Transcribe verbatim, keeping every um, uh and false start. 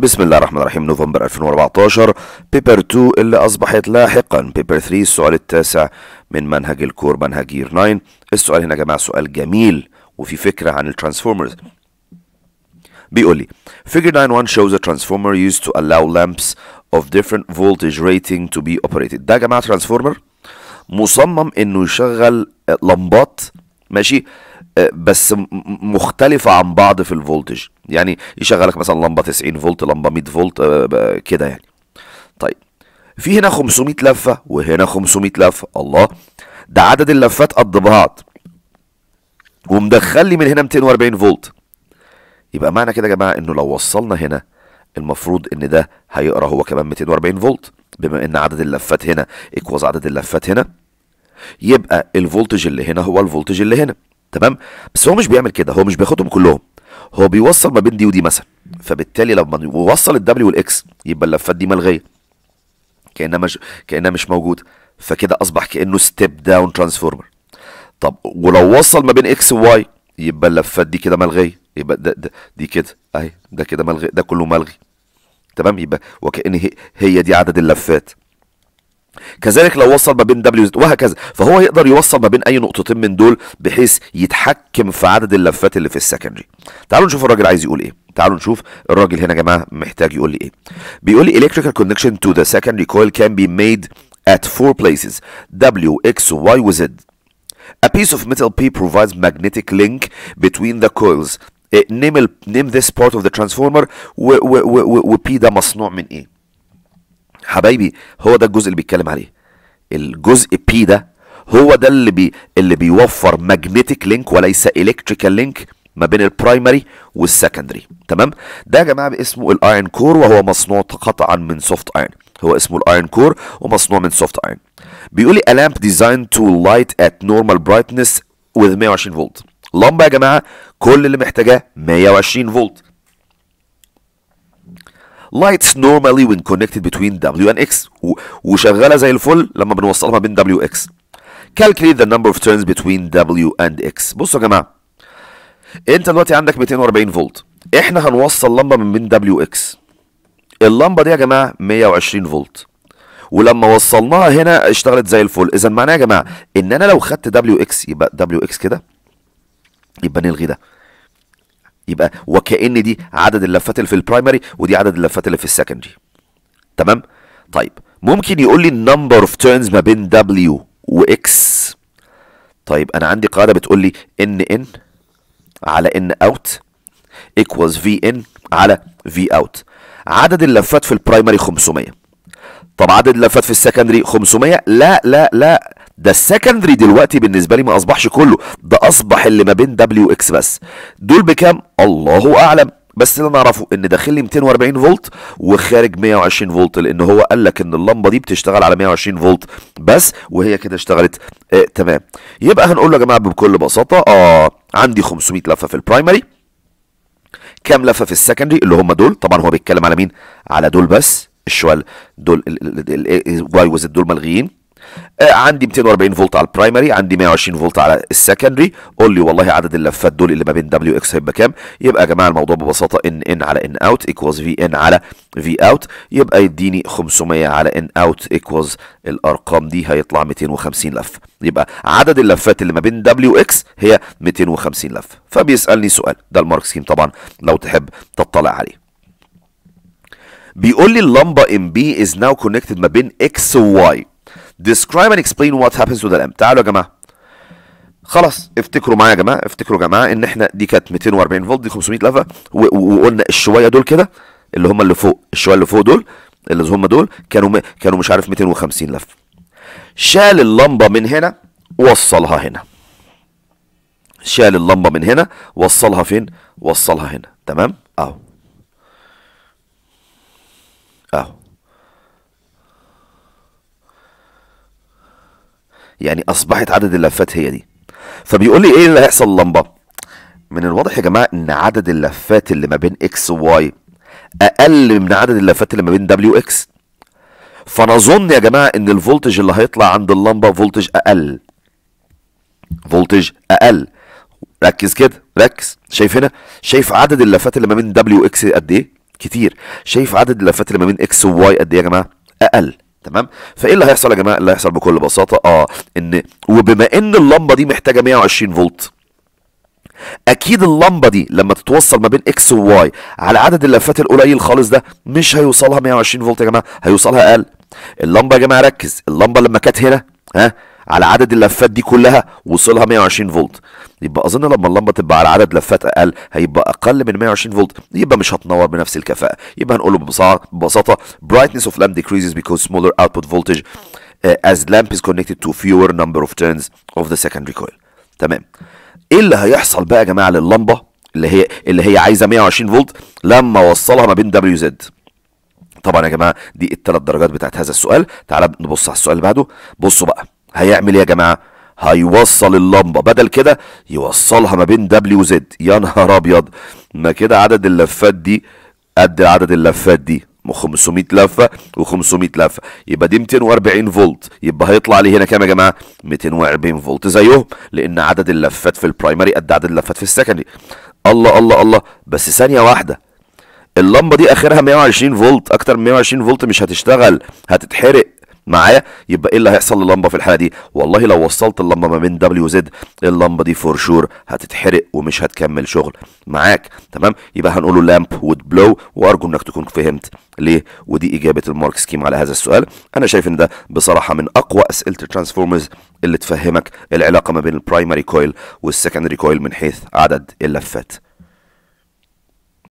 بسم الله الرحمن الرحيم. نوفمبر ألفين وأربعتاشر، بيبر اتنين اللي أصبحت لاحقا بيبر تلاتة، السؤال التاسع من منهج الكور، منهج يير تسعة. السؤال هنا يا جماعة سؤال جميل وفي فكرة عن الترانسفورمرز. بيقول لي figure nine one shows a transformer used to allow lamps of different voltage rating to be operated. ده يا جماعة ترانسفورمر مصمم انه يشغل لمبات، ماشي، بس مختلفة عن بعض في الفولتج. يعني يشغلك مثلا لمبة تسعين فولت، لمبة مية فولت كده يعني. طيب في هنا خمسمية لفة وهنا خمسمية لفة، الله، ده عدد اللفات قد بعض ومدخل لي من هنا ميتين وأربعين فولت. يبقى معنى كده يا جماعة انه لو وصلنا هنا المفروض ان ده هيقرا هو كمان ميتين وأربعين فولت، بما ان عدد اللفات هنا ايكوز عدد اللفات هنا، يبقى الفولتج اللي هنا هو الفولتج اللي هنا. تمام. بس هو مش بيعمل كده، هو مش بياخدهم كلهم، هو بيوصل ما بين دي ودي مثلا. فبالتالي لما يوصل الدبليو والاكس يبقى اللفات دي ملغيه، كانها مش كانها مش موجوده، فكده اصبح كانه ستيب داون ترانسفورمر. طب ولو وصل ما بين اكس وواي يبقى اللفات دي كده ملغيه، يبقى ده, ده دي كده اهي، ده كده ملغي، ده كله ملغي. تمام. يبقى وكأن هي, هي دي عدد اللفات. كذلك لو وصل ما بين دبليو وهكذا، فهو يقدر يوصل ما بين اي نقطتين من دول بحيث يتحكم في عدد اللفات اللي في السكندري. تعالوا نشوف الراجل عايز يقول ايه. تعالوا نشوف الراجل هنا يا جماعه محتاج يقول لي ايه. بيقول لي electrical connection to the secondary coil can be made at four places W, X, Y و Z. A piece of metal P provides magnetic link between the coils. name ال name this part of the transformer. و و و و P ده مصنوع من ايه؟ حبايبي هو ده الجزء اللي بيتكلم عليه. الجزء P ده هو ده اللي بي اللي بيوفر magnetic link وليس electrical link ما بين البرايمري والسكندري. تمام. ده يا جماعه اسمه الايرن كور، وهو مصنوع قطعا من سوفت ايرن. هو اسمه الايرن كور ومصنوع من سوفت ايرن. بيقول لي a lamp designed to light at normal brightness with مية وعشرين فولت. لمبه يا جماعه كل اللي محتاجاه مية وعشرين فولت. lights normally when connected between W and X، وشغاله زي الفل لما بنوصلها ما بين W و X. calculate the number of turns between W and X. بصوا يا جماعه، انت دلوقتي عندك ميتين وأربعين فولت، احنا هنوصل لمبه من بين W و X. اللمبه دي يا جماعه مية وعشرين فولت، ولما وصلناها هنا اشتغلت زي الفل. اذا معناها يا جماعه ان انا لو خدت دبليو اكس يبقى دبليو اكس كده، يبقى نلغي ده، يبقى وكأن دي عدد اللفات اللي في البرايمري ودي عدد اللفات اللي في السكندري. تمام. طيب ممكن يقول لي النمبر اوف تيرنز ما بين دبليو واكس. طيب انا عندي قاعده بتقول لي ان ان على ان اوت ايكوالز في ان على في اوت. عدد اللفات في البرايمري خمسمية. طب عدد اللفات في السكندري خمسمية. لا لا لا، ده السكندري دلوقتي بالنسبه لي ما اصبحش كله، ده اصبح اللي ما بين دبليو اكس بس. دول بكام؟ الله اعلم، بس اللي انا اعرفه ان داخل لي ميتين وأربعين فولت وخارج مية وعشرين فولت، لان هو قال لك ان اللمبه دي بتشتغل على مية وعشرين فولت بس، وهي كده اشتغلت. آه تمام. يبقى هنقول له يا جماعه بكل بساطه اه عندي خمسمية لفه في البرايمري، كام لفه في السكندري اللي هم دول. طبعا هو بيتكلم على مين؟ على دول بس، الشوال دول واي وزد دول ملغيين. آه عندي ميتين وأربعين فولت على البرايمري، عندي مية وعشرين فولت على السكندري. قول لي والله عدد اللفات دول اللي ما بين دبليو اكس هيبقى كام؟ يبقى يا جماعه الموضوع ببساطه ان ان على ان اوت ايكوالز في ان على في اوت، يبقى يديني خمسمية على ان اوت ايكوالز الارقام دي هيطلع ميتين وخمسين لفه. يبقى عدد اللفات اللي ما بين دبليو اكس هي ميتين وخمسين لفه. فبيسالني سؤال، ده المارك سكيم طبعا لو تحب تطلع عليه. بيقول لي اللمبه ام بي is now connected ما بين اكس و Y. describe and explain what happens to the lamp. تعالوا يا جماعه خلاص افتكروا معايا يا جماعه، افتكروا يا جماعه ان احنا دي كانت ميتين وأربعين فولت، دي خمسمية لفه، وقلنا الشويه دول كده اللي هم اللي فوق، الشويه اللي فوق دول اللي هم دول كانوا م... كانوا مش عارف ميتين وخمسين لفه. شال اللمبه من هنا وصلها هنا، شال اللمبه من هنا وصلها فين؟ وصلها هنا. تمام. اهو اهو، يعني اصبحت عدد اللفات هي دي. فبيقول لي ايه اللي هيحصل للمبه؟ من الواضح يا جماعه ان عدد اللفات اللي ما بين اكس وواي اقل من عدد اللفات اللي ما بين دبليو اكس. فنظن يا جماعه ان الفولتج اللي هيطلع عند اللمبه فولتج اقل، فولتج اقل. ركز كده، ركز. شايف هنا؟ شايف عدد اللفات اللي ما بين دبليو اكس قد ايه؟ كتير. شايف عدد اللفات اللي ما بين اكس وواي قد ايه يا جماعه؟ اقل. تمام. فايه اللي هيحصل يا جماعه؟ اللي هيحصل بكل بساطه اه ان وبما ان اللمبه دي محتاجه مية وعشرين فولت، اكيد اللمبه دي لما تتوصل ما بين اكس وواي على عدد اللفات القليل خالص ده مش هيوصلها مية وعشرين فولت يا جماعه، هيوصلها اقل. اللمبه يا جماعه ركز، اللمبه لما كانت هنا ها على عدد اللفات دي كلها وصلها مية وعشرين فولت، يبقى اظن لما اللمبه تبقى على عدد لفات اقل هيبقى اقل من مية وعشرين فولت، يبقى مش هتنور بنفس الكفاءه. يبقى هنقول له ببساطه brightness of lamp decreases because smaller output voltage uh, as lamp is connected to fewer number of turns of the secondary coil. تمام. ايه اللي هيحصل بقى يا جماعه لللمبه اللي هي اللي هي عايزه مية وعشرين فولت لما اوصلها ما بين دبليو زد؟ طبعا يا جماعه دي الثلاث درجات بتاعت هذا السؤال. تعال نبص على السؤال اللي بعده. بصوا بقى هيعمل ايه يا جماعه؟ هيوصل اللمبه بدل كده يوصلها ما بين دبليو زد. يا نهار ابيض، ما كده عدد اللفات دي قد عدد اللفات دي، خمسمية لفه و500 لفه، يبقى دي ميتين واربعين فولت. يبقى هيطلع لي هنا كام يا جماعه؟ ميتين واربعين فولت زيهم، لان عدد اللفات في البرايمري قد عدد اللفات في السكندري. الله الله الله، بس ثانيه واحده، اللمبه دي اخرها مية وعشرين فولت، اكتر من مية وعشرين فولت مش هتشتغل، هتتحرق معايا. يبقى ايه اللي هيحصل لللمبه في الحاله دي؟ والله لو وصلت اللمبه ما بين دبليو زد اللمبه دي فور شور هتتحرق ومش هتكمل شغل معاك. تمام. يبقى هنقوله لامب وود بلو، وارجو انك تكون فهمت ليه. ودي اجابه المارك سكيم على هذا السؤال. انا شايف ان ده بصراحه من اقوى اسئله الترانسفورمرز اللي تفهمك العلاقه ما بين البرايمري كويل والسكندري كويل من حيث عدد اللفات.